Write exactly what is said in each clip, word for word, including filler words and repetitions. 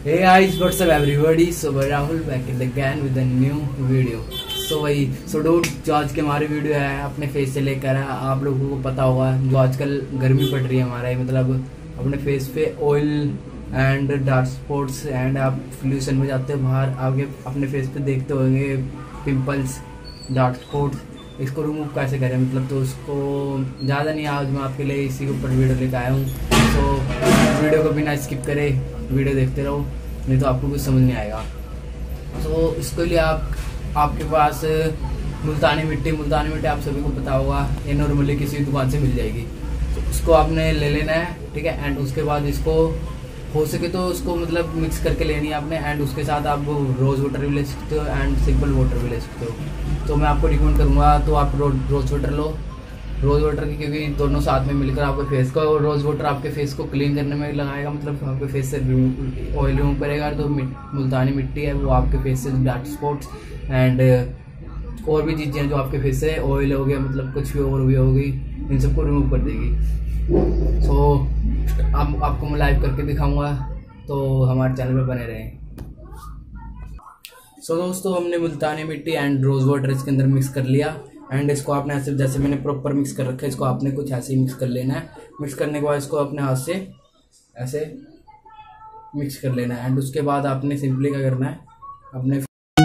Hey guys, what's up everybody? So Rahul back in again with a new video. So वही so dude, जो आज के हमारी video है अपने फेस से लेकर है। आप लोगों को पता होगा जो आजकल गर्मी पड़ रही है हमारे मतलब अपने फेस पे oil and dark spots and आप पोल्यूशन में जाते हो बाहर आपके अपने फेस पे देखते होंगे पिंपल्स डार्क स्पॉट्स, इसको रिमूव कैसे करें मतलब। तो उसको ज़्यादा नहीं, आज मैं आपके लिए इसी के ऊपर वीडियो लेकर आया हूँ। तो वीडियो को बिना स्किप करे वीडियो देखते रहो, नहीं तो आपको कुछ समझ नहीं आएगा। तो इसके लिए आप आपके पास मुल्तानी मिट्टी मुल्तानी मिट्टी आप सभी को पता होगा, ये नॉर्मली किसी दुकान से मिल जाएगी। तो उसको आपने ले लेना है, ठीक है। एंड उसके बाद इसको हो सके तो उसको मतलब मिक्स करके लेनी है आपने। एंड उसके साथ आप रोज़ वाटर भी ले सकते हो एंड सिंपल वाटर भी ले सकते हो। तो मैं आपको रिकमेंड करूँगा तो आप रो, रोज़ वाटर लो, रोज़ वाटर की, क्योंकि दोनों साथ में मिलकर आपके फेस को, और रोज़ वाटर आपके फेस को क्लीन करने में लगाएगा, मतलब आपके फेस से ऑयल रिमूव करेगा। तो मुल्तानी मिट्टी है वो आपके फेस से डार्क स्पॉट्स एंड और भी चीज़ें जो आपके फेस से ऑयल हो गया मतलब कुछ भी और भी होगी, इन सबको रिमूव कर देगी। सो so, आप, आपको मैं लाइव करके दिखाऊंगा, तो हमारे चैनल पर बने रहें। सो so, दोस्तों हमने मुल्तानी मिट्टी एंड रोज़ वाटर इसके अंदर मिक्स कर लिया। एंड इसको आपने ऐसे जैसे मैंने प्रॉपर मिक्स कर रखा है, इसको आपने कुछ ऐसे ही मिक्स कर लेना है। मिक्स करने के बाद इसको अपने हाथ से ऐसे मिक्स कर लेना है। एंड उसके बाद आपने सिंपली क्या करना है, अपने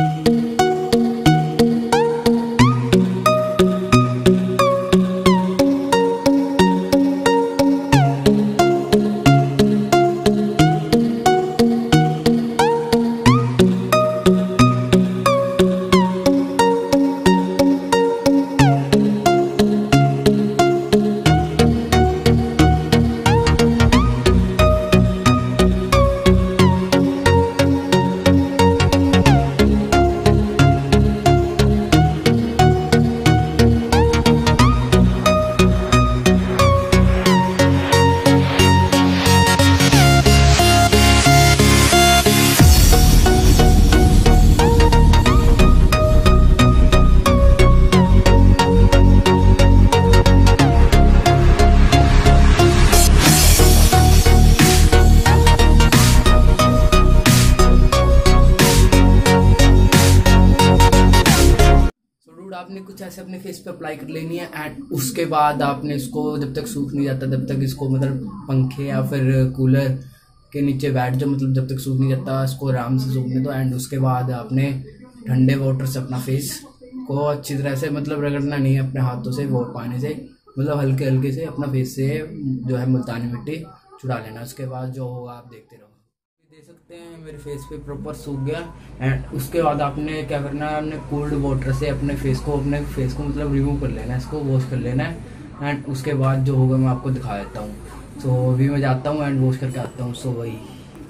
आपने कुछ ऐसे अपने फेस पे अप्लाई कर लेनी है। एंड उसके बाद आपने इसको जब तक सूख नहीं जाता तब तक इसको मतलब पंखे या फिर कूलर के नीचे बैठ जाओ, मतलब जब तक सूख नहीं जाता इसको आराम से सूखने दो। एंड उसके बाद आपने ठंडे वाटर से अपना फेस को अच्छी तरह से मतलब रगड़ना नहीं है अपने हाथों से, वो पानी से मतलब हल्के हल्के से अपना फेस से जो है मुल्तानी मिट्टी छुड़ा लेना। उसके बाद जो होगा आप देखते रहो। देख सकते हैं मेरे फेस पे प्रॉपर सूख गया। एंड उसके बाद आपने क्या करना है, आपने कोल्ड वाटर से अपने फेस को अपने फेस को मतलब रिमूव कर लेना है, इसको वॉश कर लेना है। एंड उसके बाद जो होगा मैं आपको दिखा देता हूँ। सो so, अभी मैं जाता हूँ एंड वॉश करके आता हूँ। सो so, वही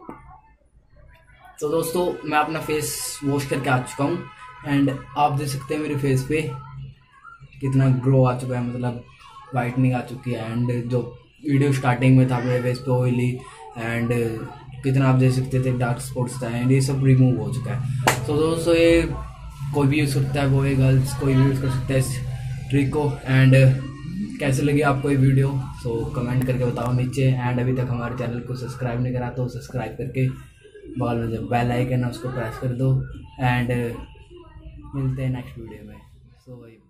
तो दोस्तों मैं अपना फेस वॉश करके आ चुका हूँ। एंड आप देख सकते हैं मेरे फेस पे कितना ग्लो आ चुका है, मतलब वाइटनिंग आ चुकी है। एंड जो वीडियो स्टार्टिंग में था मेरे फेस पे ऑयली एंड कितना आप देख सकते थे डार्क स्पॉट्स था, एंड ये सब रिमूव हो चुका है। तो दोस्तों ये कोई भी यूज़ करता है, बॉय गर्ल्स कोई भी यूज़ कर सकता है इस ट्रिक को। एंड कैसे लगी आपको ये वीडियो सो कमेंट करके बताओ नीचे। एंड अभी तक हमारे चैनल को सब्सक्राइब नहीं करा तो सब्सक्राइब करके बगल में जो बेल आइकन है उसको प्रेस कर दो। एंड मिलते हैं नेक्स्ट वीडियो में। सो